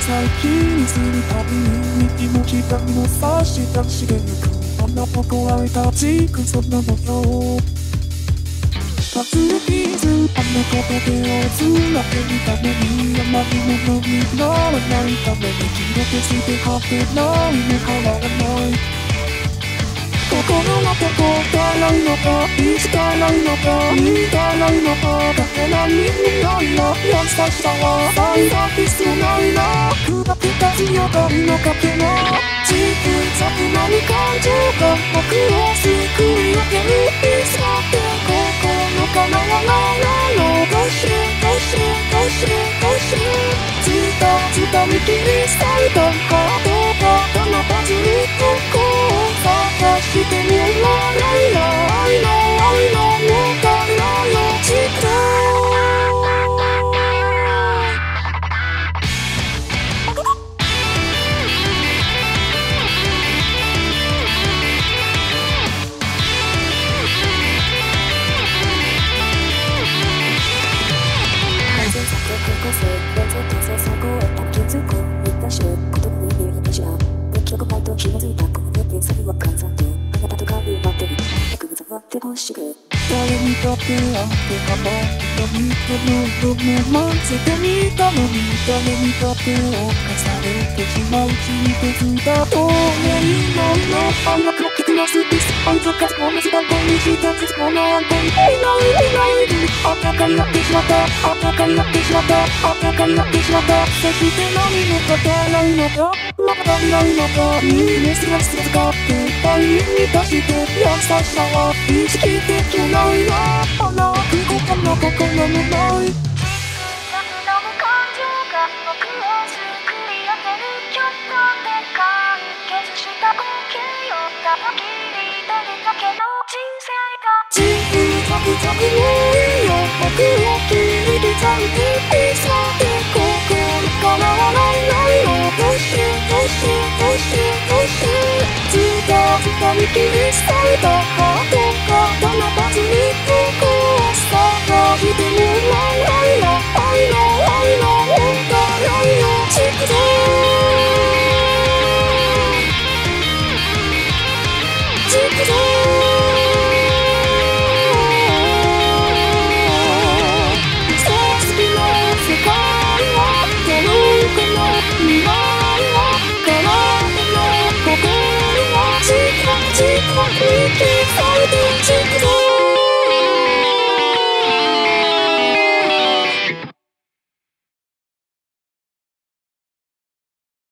最近にするたびに気持ちが身の差し出してゆく。あんなことは立ちくそんな模様。パズルピースあんなことでをつなげるためにあまりものにならないために気を消して果てないね変わらない心のどこからいのかいつからいのかいつからいのかだけ何にないな優しさは愛が必要ないな砕けた強がりのかけな自分ざくなに感情が僕を救い上げるいつだって心の叶わないのどうしてどうしてどうしてどうしてずたみ切り裂いたハートがたまたずにここを探してみよう愛の愛の愛のもったいないよ時間高校生連続強制最高へた気づく言ったして言葉に見えてしまう結局バイト紐づいたこの手先は解散とあなたとか奪ってる約束ってほしく誰にとってあってかな人にとの待ってみたのに誰にとって犯されてしまううちに気づいた透明の愛が黒くなすピス愛とか同じ学校にしたつものあんたにいないあたかになってしまったあたかになってしまったあたかになってしまったそして何も語らないのかまだ足りないのかいいねすらすら使って愛に満たして優しさは意識できないなあら空港の心もない自分だけの感情が僕を救い上げるちょっとでかい消した光景をただ切り取るだけの人生が自分ザクザクもいいよ僕を切り刻んでいさって心叶わないのどうしてどうしてどうしてどうしてずっと見切り裂いたハートがたまたずにここを探しても愛の愛の愛の問題愛の軸だ軸だ好きな世界はどのかな未来は叶うの心はじわじわに刻んで軸だ